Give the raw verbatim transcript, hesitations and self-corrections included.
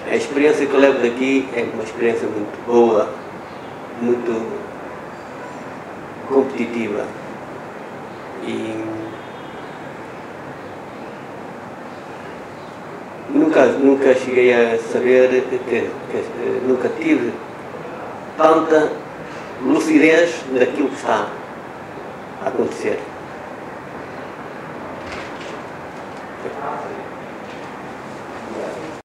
A experiência que eu levo daqui é uma experiência muito boa, muito competitiva. E nunca, nunca cheguei a saber, que, que, nunca tive tanta lucidez daquilo que está a acontecer.